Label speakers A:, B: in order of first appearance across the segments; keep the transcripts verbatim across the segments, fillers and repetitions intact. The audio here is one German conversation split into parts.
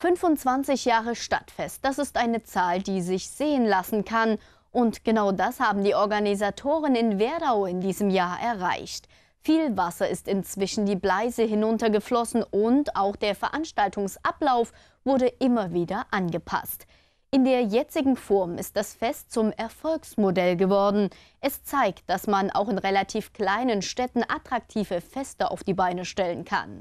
A: fünfundzwanzig Jahre Stadtfest, das ist eine Zahl, die sich sehen lassen kann. Und genau das haben die Organisatoren in Werdau in diesem Jahr erreicht. Viel Wasser ist inzwischen die Bleiße hinuntergeflossen und auch der Veranstaltungsablauf wurde immer wieder angepasst. In der jetzigen Form ist das Fest zum Erfolgsmodell geworden. Es zeigt, dass man auch in relativ kleinen Städten attraktive Feste auf die Beine stellen kann.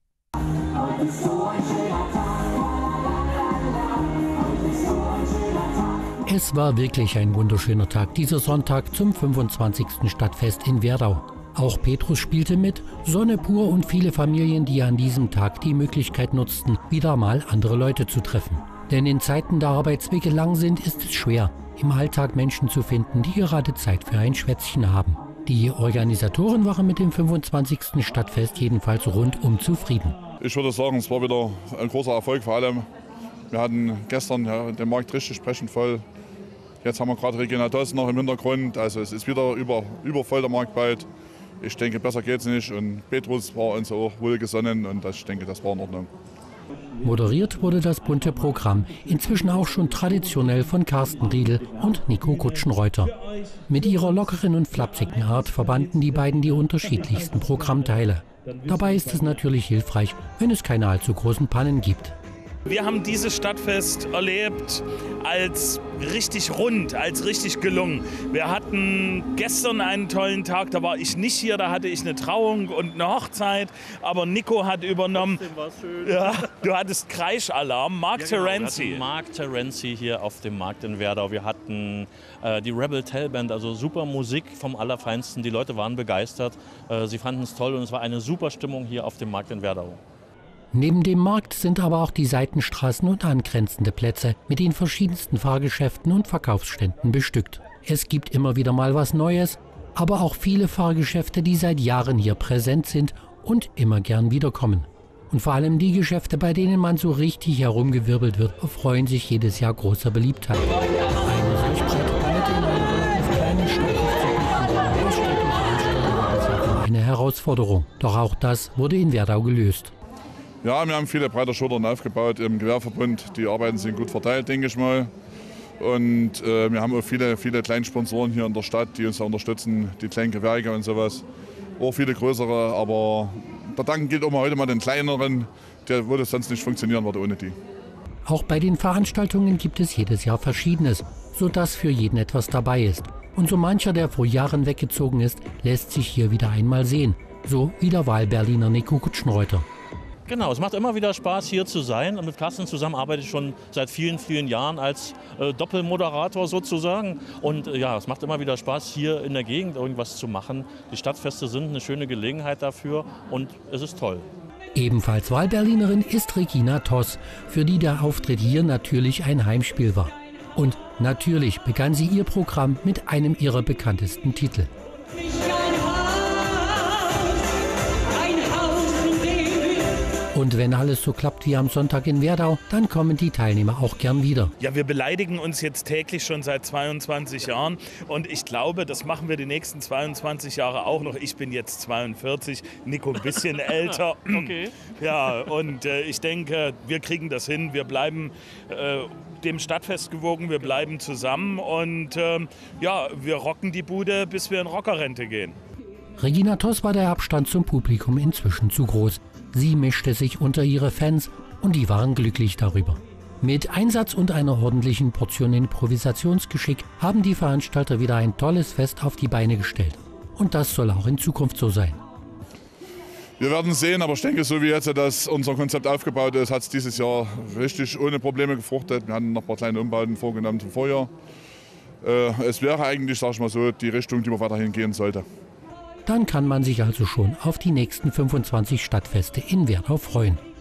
B: Es war wirklich ein wunderschöner Tag, dieser Sonntag zum fünfundzwanzigsten Stadtfest in Werdau. Auch Petrus spielte mit, Sonne pur und viele Familien, die an diesem Tag die Möglichkeit nutzten, wieder mal andere Leute zu treffen. Denn in Zeiten der Arbeitswege lang sind, ist es schwer, im Alltag Menschen zu finden, die gerade Zeit für ein Schwätzchen haben. Die Organisatoren waren mit dem fünfundzwanzigsten Stadtfest jedenfalls rundum zufrieden.
C: Ich würde sagen, es war wieder ein großer Erfolg vor allem. Wir hatten gestern ja, den Markt richtig sprechend voll. Jetzt haben wir gerade Regina Toss noch im Hintergrund. Also es ist wieder über, übervoll der Markt bald. Ich denke, besser geht's nicht. Und Petrus war uns auch wohlgesonnen und ich denke, das war in Ordnung.
B: Moderiert wurde das bunte Programm, inzwischen auch schon traditionell von Carsten Riedel und Nico Kutschenreuter. Mit ihrer lockeren und flapsigen Art verbanden die beiden die unterschiedlichsten Programmteile. Dabei ist es natürlich hilfreich, wenn es keine allzu großen Pannen gibt.
D: Wir haben dieses Stadtfest erlebt als richtig rund, als richtig gelungen. Wir hatten gestern einen tollen Tag, da war ich nicht hier, da hatte ich eine Trauung und eine Hochzeit, aber Nico hat übernommen.
E: War's schön.
D: Ja, du hattest Kreischalarm, Mark ja, genau. Terenzi.
E: Mark Terenzi hier auf dem Markt in Werdau. Wir hatten äh, die Rebel Tell Band, also super Musik vom Allerfeinsten. Die Leute waren begeistert, äh, sie fanden es toll und es war eine super Stimmung hier auf dem Markt in Werdau.
B: Neben dem Markt sind aber auch die Seitenstraßen und angrenzende Plätze mit den verschiedensten Fahrgeschäften und Verkaufsständen bestückt. Es gibt immer wieder mal was Neues, aber auch viele Fahrgeschäfte, die seit Jahren hier präsent sind und immer gern wiederkommen. Und vor allem die Geschäfte, bei denen man so richtig herumgewirbelt wird, erfreuen sich jedes Jahr großer Beliebtheit. Eine solch breite Palette in einer relativ kleinen Stadt aufzubieten, ist eine Herausforderung. Doch auch das wurde in Werdau gelöst.
C: Ja, wir haben viele breite Schultern aufgebaut im Gewerbeverbund. Die Arbeiten sind gut verteilt, denke ich mal. Und äh, wir haben auch viele, viele kleine Sponsoren hier in der Stadt, die uns da unterstützen, die kleinen Gewerke und sowas. Auch viele größere, aber der Dank gilt auch mal heute mal den kleineren, der würde sonst nicht funktionieren würde ohne die.
B: Auch bei den Veranstaltungen gibt es jedes Jahr Verschiedenes, sodass für jeden etwas dabei ist. Und so mancher, der vor Jahren weggezogen ist, lässt sich hier wieder einmal sehen. So wie der Wahlberliner Nico Kutschenreuter.
E: Genau, es macht immer wieder Spaß, hier zu sein. Und mit Carsten zusammen arbeite ich schon seit vielen, vielen Jahren als äh, Doppelmoderator sozusagen. Und äh, ja, es macht immer wieder Spaß, hier in der Gegend irgendwas zu machen. Die Stadtfeste sind eine schöne Gelegenheit dafür und es ist toll.
B: Ebenfalls Wahlberlinerin ist Regina Toss, für die der Auftritt hier natürlich ein Heimspiel war. Und natürlich begann sie ihr Programm mit einem ihrer bekanntesten Titel. Und wenn alles so klappt wie am Sonntag in Werdau, dann kommen die Teilnehmer auch gern wieder.
D: Ja, wir beleidigen uns jetzt täglich schon seit zweiundzwanzig Jahren und ich glaube, das machen wir die nächsten zweiundzwanzig Jahre auch noch. Ich bin jetzt zweiundvierzig, Nico ein bisschen älter.
E: Okay.
D: Ja, und äh, ich denke, wir kriegen das hin. Wir bleiben äh, dem Stadtfest gewogen, wir bleiben zusammen und äh, ja, wir rocken die Bude, bis wir in Rockerrente gehen.
B: Regina Toss war der Abstand zum Publikum inzwischen zu groß. Sie mischte sich unter ihre Fans und die waren glücklich darüber. Mit Einsatz und einer ordentlichen Portion Improvisationsgeschick haben die Veranstalter wieder ein tolles Fest auf die Beine gestellt. Und das soll auch in Zukunft so sein.
C: Wir werden sehen, aber ich denke, so wie jetzt das unser Konzept aufgebaut ist, hat es dieses Jahr richtig ohne Probleme gefruchtet. Wir haben noch ein paar kleine Umbauten vorgenommen zum Vorjahr. Äh, es wäre eigentlich, sag ich mal so, die Richtung, die man weiterhin gehen sollte.
B: Dann kann man sich also schon auf die nächsten fünfundzwanzig Stadtfeste in Werdau freuen.